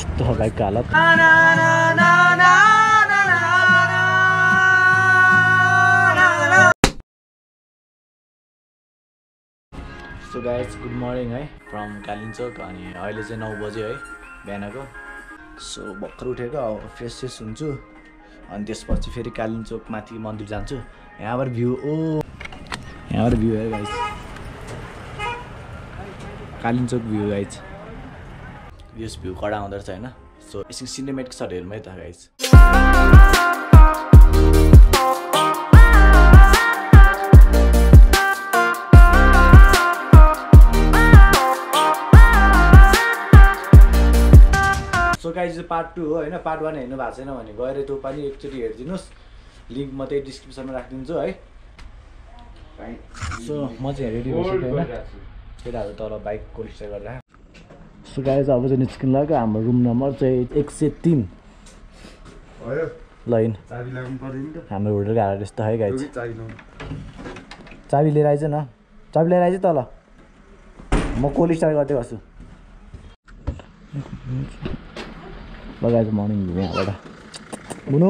यस्तो हो बाइकको हालत। सो गाइज गुड मर्निङ है फ्रम कालिन्चोक। अनि अहिले चाहिँ 9 बजे है बिहानको। सो भर्खर उठेको अब फ्रेस हुन्छु अनि त्यसपछि फेरि कालिन्चोक माथि मन्दिर जान्छु। यहाँबाट भ्यू यहाँबाट भ्यू है गाइज, कालिन्चोक भ्यू गाइज। यस भ्यू कडा हुँदो रहेछ होइन। सो एकछिन सिनेमेटिक सर्ट हेर्नु है त गाइज। सो गाइज पार्ट 2 हो होइन। पार्ट 1 हेर्नु भएको छैन भने गएर त्यो पनि एकचोटि हेरिदिनुहोस्। लिङ्क म त्यही डिस्क्रिप्सनमा राखिदिन्छु है। सो म चाहिँ रेडी भइसकेँ होइन। केटाहरू तल बाइक कोलिस्टर गरेर। सो गाइज अब चाहिँ निस्किनु लाग्यो। हाम्रो रुम नम्बर चाहिँ 103 लाइन। हाम्रो होटलको हालत यस्तो है गाइज। चाबी लिएर आइज न, चाबी लिएर आइज तल। म कोलिस्टर गर्दै गर्छु। लगाएर मर्निङ भ्यू यहाँबाट बुनु।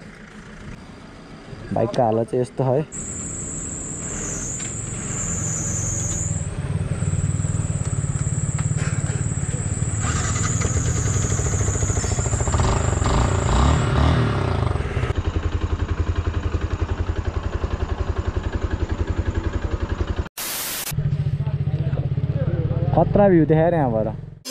बाइकको हालत चाहिँ यस्तो है। खतरा भ्यू देखाएर यहाँबाट।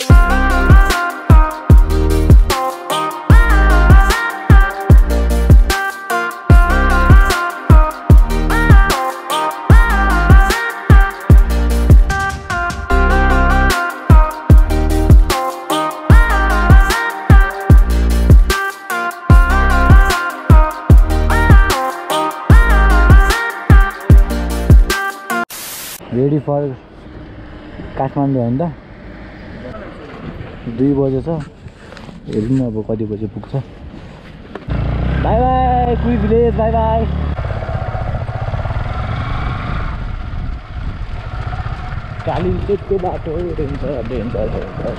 रेडी फर काठमाडौँ हो नि त। 2 बजे छ। हेरौँ न अब कति बजे पुग्छ। Bye bye Kui village, bye bye. कालिन्चोकको बाटो डेन्जर डेन्जर डेन्जर।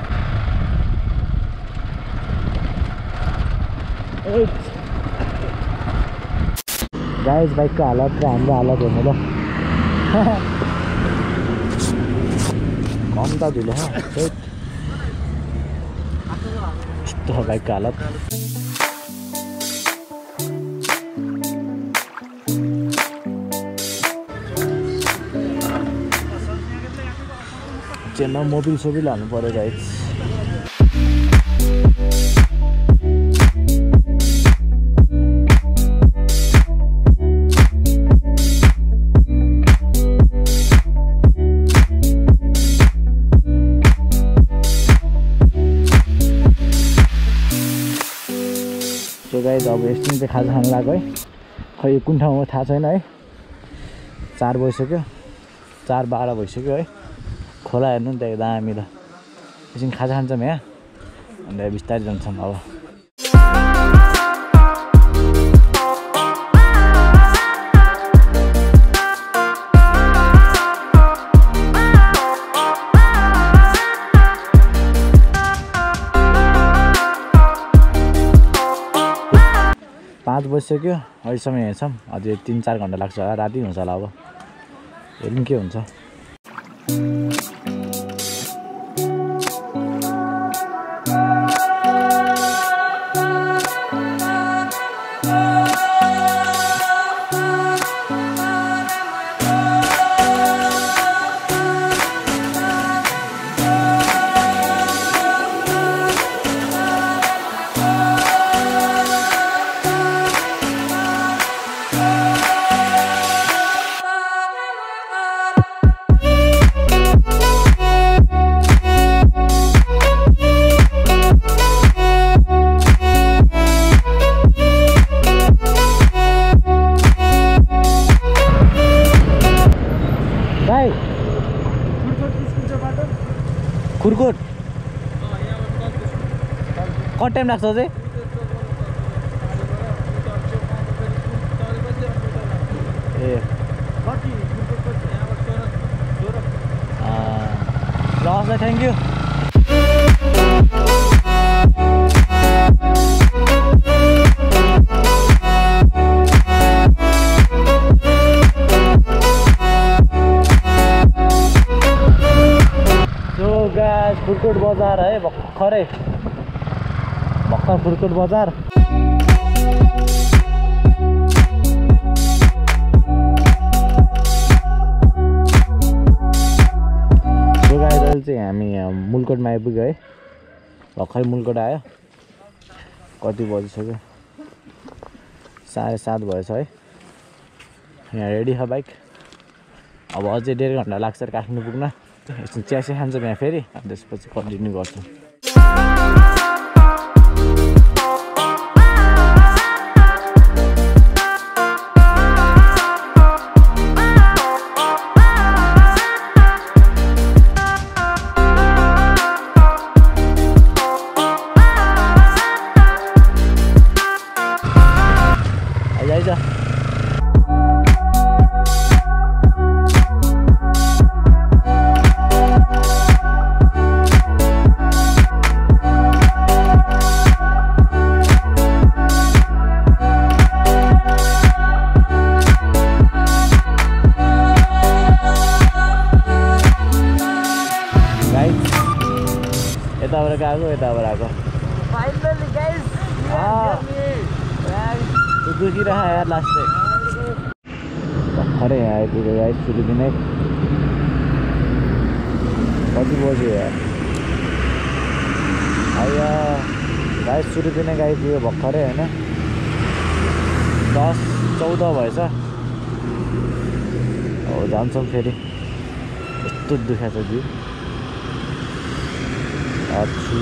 गाइज बाइकको हालत र हाम्रो हालत हेर्नु ल। कम त धुलो यस्तो हो बाइकको हालत। चेनमा मोबिल सोबिल हाल्नु पऱ्यो गाइज। गाइज अब एकछिन चाहिँ खाजा खानु लाग्यो है। खै कुन ठाउँमा थाहा छैन है। 4 बजिसक्यो, 4:12 भइसक्यो है। खोला हेर्नु नि त दामी त। एकछिन खाजा खान्छौँ यहाँ अन्त बिस्तारै जान्छौँ अब। 5 बजिसक्यो। अहिलेसम्म यहाँ छौँ। अझै 3-4 घन्टा लाग्छ होला। राति हुन्छ होला अब। हेरौँ के हुन्छ। खुरकोट कति टाइम लाग्छ चाहिँ? ए ल थ्याङ्क यू। भर्खरै भर्खर फुर्कुट बजार चाहिँ हामी मुलकोटमा आइपुग्यो है भर्खरै मुलकोट आयो कति बजिसक्यो 7:30 भएछ है यहाँ रेडी छ बाइक अब अझै 1.5 घन्टा लाग्छ काठमाडौँ पुग्न एकछिन चिया खान्छौँ यहाँ फेरि अनि त्यसपछि कन्टिन्यू गर्छौँ यताबाट फाइनली गाइस दुखिरह यार लास्ट भर्खरै यहाँ आइपुग्यो गाइस सुरु दिनै कति बज्यो यार आइया गाइस सुरु दिनै आइपुग्यो भर्खरै होइन 10-14 भएछ हो जान्छौँ फेरि यस्तो दुखा छ जिउ अच्छी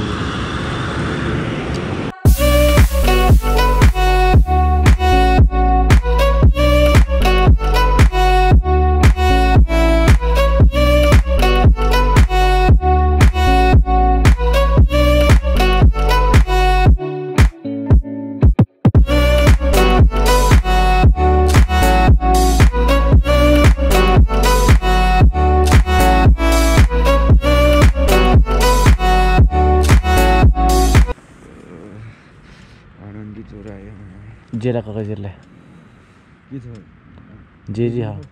जेरा का जिल्ला के छ जे जी हा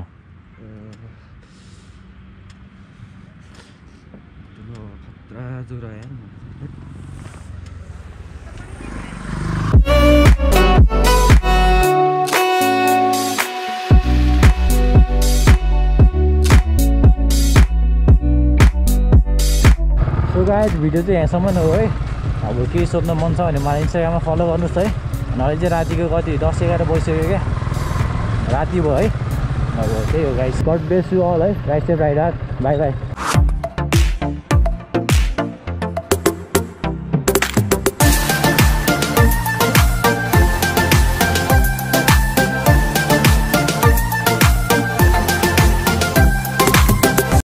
खतरा जोरा यार सो गाइस भिडियो चाहिँ यहाँसम्म हो है अब केही सोध्न मन छ भने मलाई इन्स्टाग्राममा फलो गर्नुस् है नभए चाहिँ रातिको कति 10-11 बजिसक्यो क्या राति भयो है अब त्यही हो guys God bless you all है ride safe ride bye by